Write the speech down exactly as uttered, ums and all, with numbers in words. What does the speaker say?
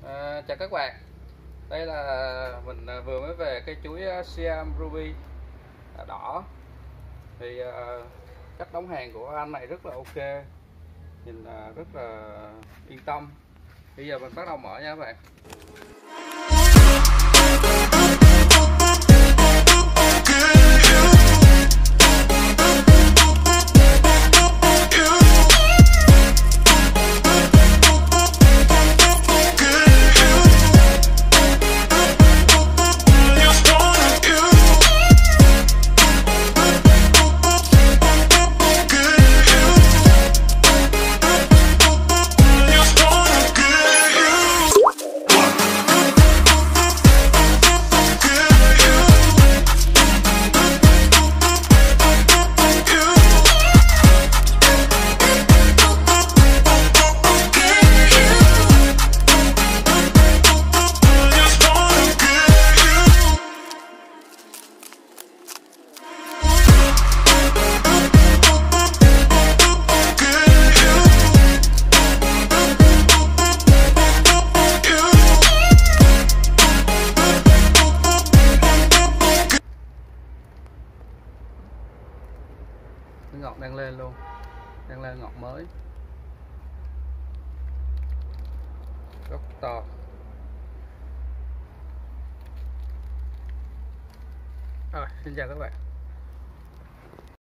À, chào các bạn, đây là mình vừa mới về cái chuối Siam Ruby đỏ. Thì cách đóng hàng của anh này rất là ok, nhìn rất là yên tâm. Bây giờ mình bắt đầu mở nha các bạn. Cái ngọt đang lên luôn, đang lên ngọt mới, rất to. Rồi, xin chào các bạn.